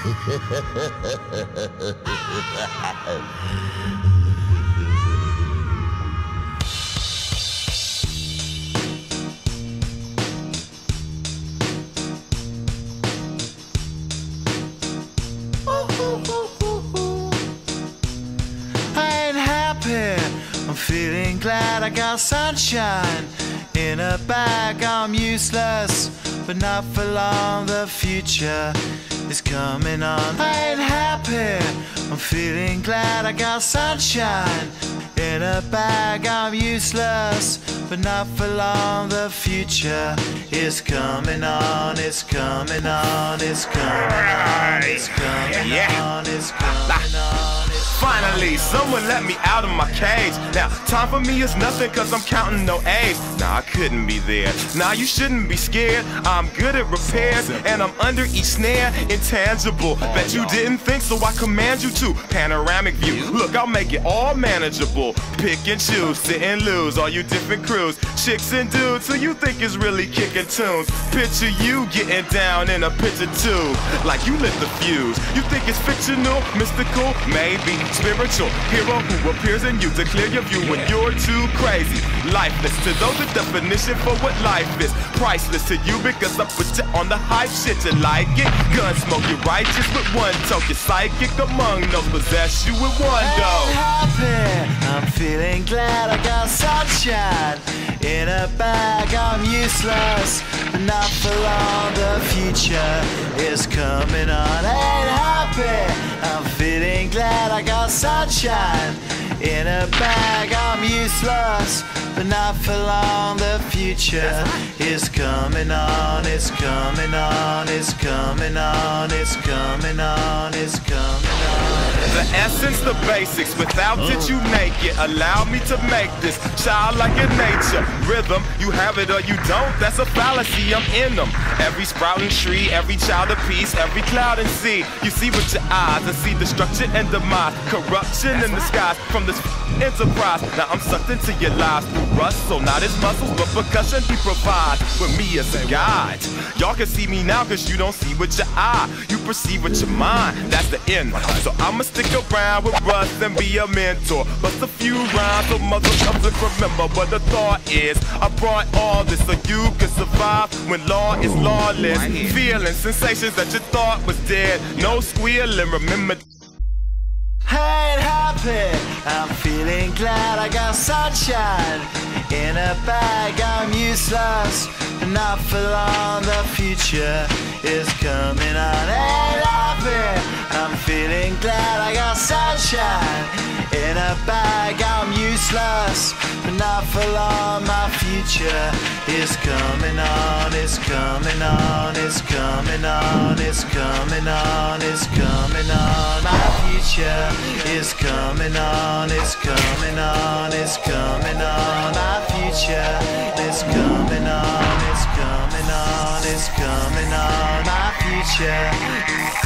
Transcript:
I'm feeling glad I got sunshine in a bag. I'm useless, but not for long. The future is coming on. I ain't happy. I'm feeling glad I got sunshine in a bag. I'm useless, but not for long. The future is coming on. It's coming on. It's coming on. It's coming on. It's coming on. Finally, someone let me out of my cage. Now, time for me is nothing cause I'm counting no A's. Nah, I couldn't be there. Nah, you shouldn't be scared. I'm good at repairs and I'm under each snare. Intangible, bet you didn't think, so I command you to. Panoramic view, look, I'll make it all manageable. Pick and choose, sit and lose, all you different crews. Chicks and dudes who you think is really kicking tunes. Picture you getting down in a picture tube, like you lit the fuse. You think it's fictional, mystical, maybe spiritual hero who appears in you to clear your view when you're too crazy. Lifeless to those, the definition for what life is. Priceless to you because I put you on the hype shit. You like it? Gunsmoke, you're righteous with one toke. You're psychic among those, possess you with one go. I'm happy. I'm feeling glad I got sunshine in a bag. I'm useless, but not for long. The future is coming on. Ain't happy. I'm feeling glad I got sunshine in a bag. I'm useless, but not for long. The future is coming on. It's coming on. It's coming on. It's coming on. It's coming on. The essence, the basics, without it you naked. Allow me to make this childlike in nature. Rhythm, you have it or you don't, that's a fallacy, I'm in them. Every sprouting tree, every child of peace, every cloud and sea. You see with your eyes and see destruction and demise. Corruption in the skies from this enterprise. Now I'm sucked into your lives through rust, so not his muscles, but percussion he provides with me as a guide. Y'all can see me now cause you don't see with your eye. You perceive with your mind, that's the end. So I'ma stick around with Russ and be a mentor. Bust a few rhymes so motherfuckers remember what the thought is. I brought all this so you can survive when law is lawless. Feeling sensations that you thought was dead. No squealing, remember. I ain't happy. I'm feeling glad I got sunshine in a bag. I'm useless, but not for long. The future is coming on. Ain't happy. I'm feeling glad I got sunshine in a bag. I'm useless, but not for long. My future is coming on. It's coming on. It's coming on. It's coming on. It's coming on. My future is coming on. It's coming on. It's coming on. My future is coming on. It's coming on. It's coming on. My future.